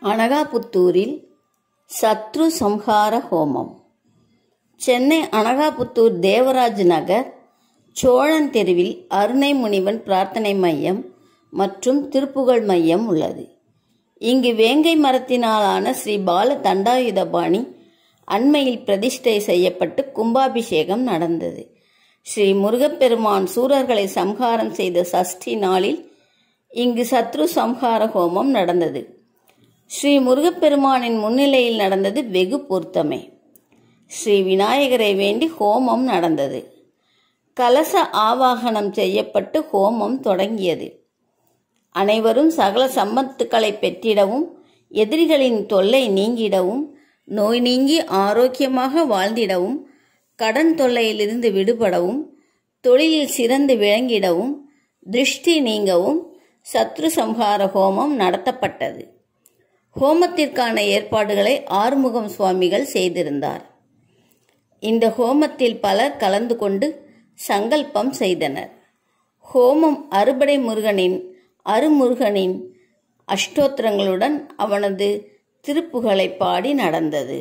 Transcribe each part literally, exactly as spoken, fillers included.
அனகாபுத்தூரில் சத்ரு சம்ஹார ஹோமம். சென்னை அனகாபுத்தூர் தேவராஜ் நகர் சோழன் தெருவில் அருணை முனிவன் பிரார்த்தனை மையம் மற்றும் திருப்புகழ் மையம் உள்ளது. இங்கு வேங்கை மரத்தினாலான ஸ்ரீ பால தண்டாயுதபாணி அண்மையில் பிரதிஷ்டை செய்யப்பட்டு கும்பாபிஷேகம் நடந்தது. ஸ்ரீ முருகப்பெருமான் சூரர்களை சம்ஹாரம் செய்த சஷ்டி நாளில் இங்கு சத்ரு சம்ஹார ஹோமம் நடந்தது. ஸ்ரீ முருகப்பெருமானின் முன்னிலையில் நடந்தது வெகு பொருத்தமே. ஸ்ரீ விநாயகரை வேண்டி ஹோமம் நடந்தது. கலச ஆவாகனம் செய்யப்பட்டு ஹோமம் தொடங்கியது. அனைவரும் சகல சம்பத்துக்களை பெற்றிடவும், எதிரிகளின் தொல்லை நீங்கிடவும், நோய் நீங்கி ஆரோக்கியமாக வாழ்ந்திடவும், கடன் தொல்லையிலிருந்து விடுபடவும், தொழிலில் சிறந்து விளங்கிடவும், திருஷ்டி நீங்கவும் சத்ரு சம்ஹார ஹோமம் நடத்தப்பட்டது. ஹோமத்திற்கான ஏற்பாடுகளை ஆறுமுகம் சுவாமிகள் செய்திருந்தார். இந்த ஹோமத்தில் பலர் கலந்து கொண்டு சங்கல்பம் செய்தனர். ஹோமம் அறுபடை முருகனின் அருமுருகனின் அஷ்டோத்திரங்களுடன் அவனது திருப்புகளை பாடி நடந்தது.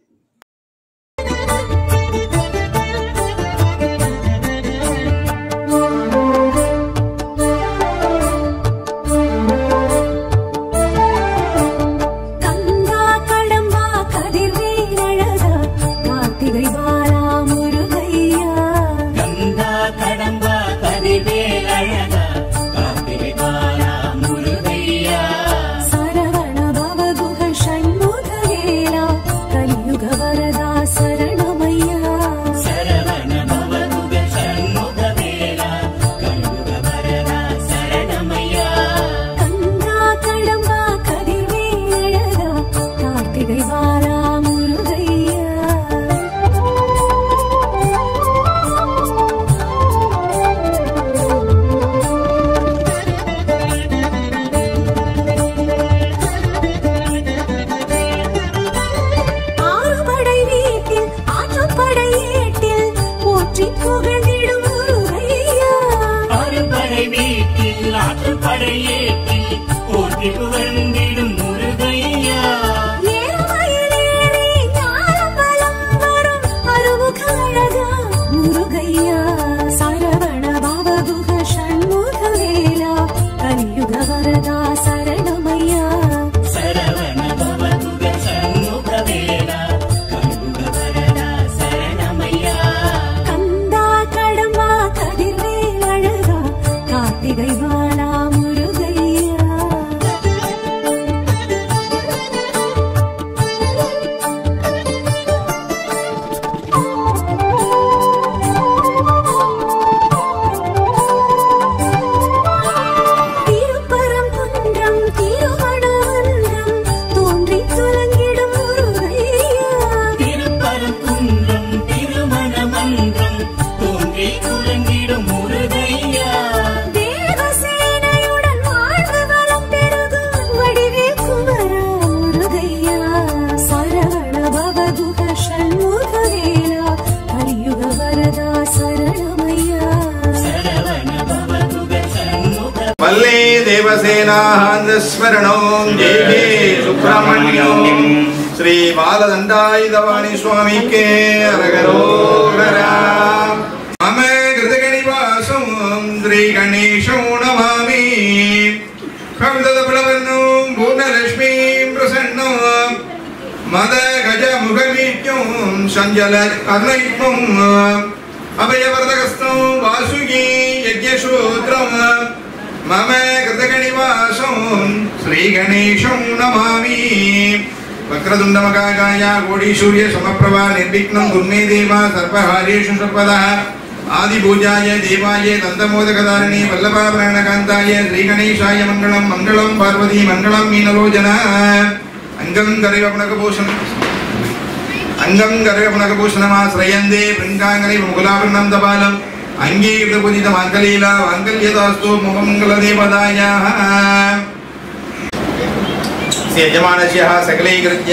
श्री बालदंडायुधवाणी स्वामी के अरगरोगरा मम कृतगणिवासं श्री गणेशो नमामि कवितदबलवर्णो पूर्णलक्ष्मीं प्रसन्नो मद गज मुखमीट्यों संजल कर्णयुग्मं अभयवरदहस्तो वासुकी यज्ञश्रोत्रं मम कृतगणिवासं श्री गणेशो नमामि वक्रतुंडमकाकाय कोटिसूर्य समप्रभा निर्विघ्नं कुर्मे देवा सर्वहारेषु सर्वदा आदिपूजाय देवाय दन्तमोदकधारिणे वल्लभाप्राणकान्ताय श्रीगणेशाय मङ्गलं मङ्गलं पार्वती मङ्गलं मीनलोचना अङ्गं करैवपुनकभूषणम् अङ्गं करैवपुनकभूषणमाश्रयन्ते वृन्दाङ्गलै मुकुलावृन्नं दबालम् अङ्गीकृतपूजितमाङ्गलीला माङ्गल्यदास्तु मुखमङ्गलदेवतायाः यजमानस्य सकलीकृत्य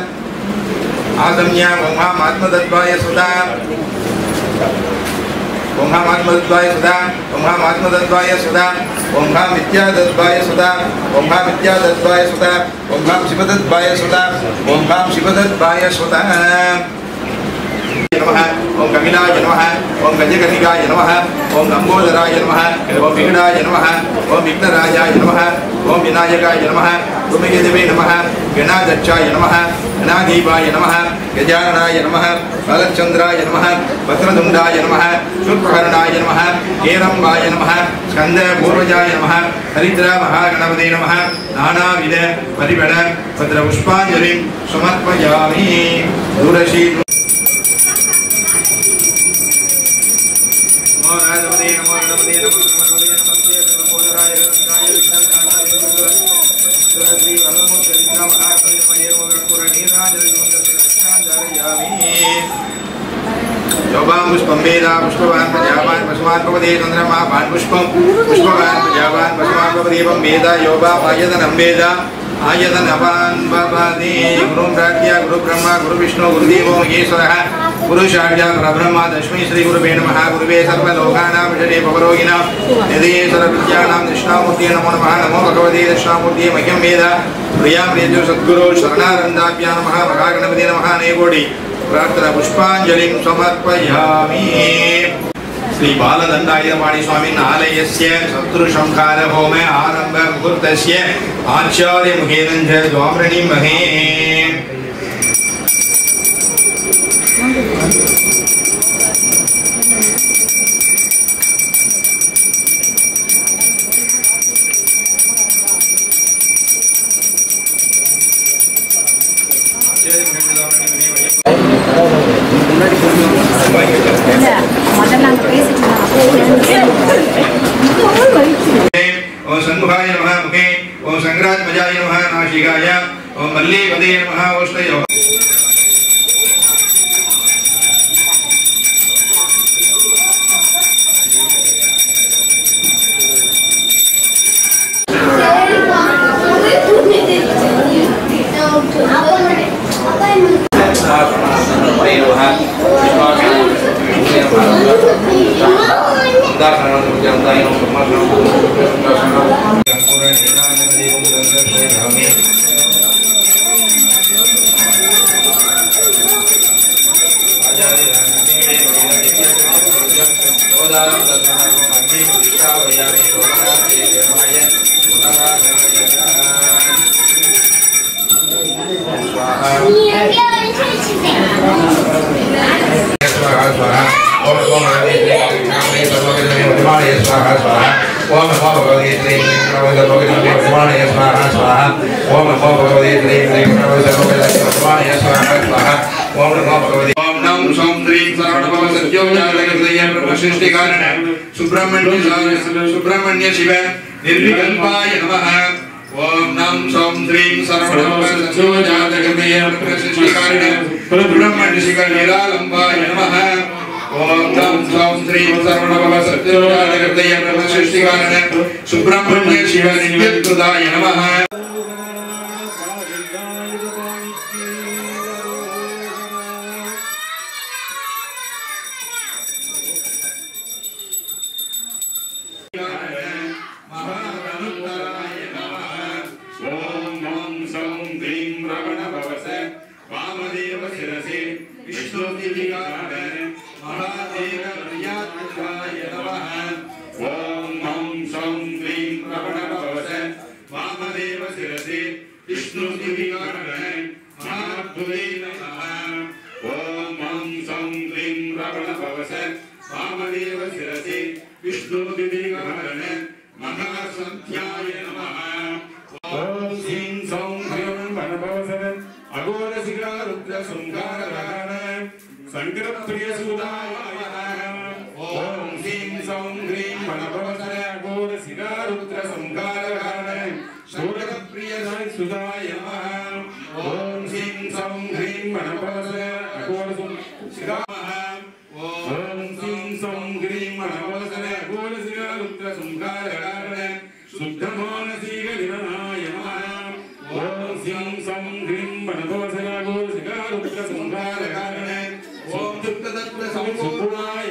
आसम्या मोहामात्मतत्त्वाय सुधा ओम हाम आत्मदत्वाय सदा ओम हाम आत्मदत्वाय सदा ओम हाम विद्यादत्वाय सदा ओम हाम विद्यादत्वाय सदा ओम हाम शिवदत्वाय सदा ओम हाम शिवदत्वाय सदा नमः ओम कपिलाय नमः ओम गजकर्णिकाय नमः ओम लंबोदराय नमः ओम विघ्नाय नमः ओम विघ्नराजाय नमः ओम विनायकाय नमः भूमिकेदेवे नमः गणाध्यक्षाय नमः गणाधीपाय नमः गजाननाय नमः बालचंद्राय नमः वक्रतुंडाय नमः शुक्रकर्णाय नमः हेरंबाय नमः स्कंदपूर्वजाय नमः हरिद्रा महागणपते नमः नानाविध परिमल भद्रपुष्पाञ्जलिं समर्पयामि दूरशी पुष्पेदा पुष्पवान प्रजावान पशुमान भवति चंद्रमा वान पुष्पम पुष्पवान प्रजावान पशुमान भवति एवं वेदा योगा आयतनं वेदा आयतनवान भवति गुरुं प्रार्थ्य गुरु ब्रह्मा गुरु विष्णु गुरुदेवो महेश्वरः गुरु साक्षात् परब्रह्म तस्मै श्री गुरुवे नमः गुरुवे सर्वलोकानां विषये भवरोगिणां निधये सर्वविद्यानां दक्षिणामूर्तये नमो नमः नमो भगवते दक्षिणामूर्तये मह्यं वेद प्रिया प्रियजो सद्गुरो शरणानन्दाभ्यां नमः महागणपते नमः अनेकोटि प्रार्थना पुष्पांजलिं समर्पयामि। श्री बालदंडायुधपाणि स्वामिन् आलयस्य शत्रुसंहार होम आरंभ मुहूर्तस्य आचार्य मुखेन च द्वामृणीमहे। ओम संमुखाय नमः मुखे ओम संग्रात्मजाय नमः नाशिकाय ओम मल्लीपदे नमः ओष्ठयो सुब्रह्मण्य शिव निर्विकल्पाय नमः। ओम नम सोम श्रीं सर्वभव सत्योजातगतये प्रसृष्टिकारिणे सुब्रह्मण्य शिव निरालंबाय नमः। ओम नम सोम श्रीं सर्वभव सत्योजातगतये प्रसृष्टिकारिणे सुब्रह्मण्य शिव नित्यकृताय नमः। ओम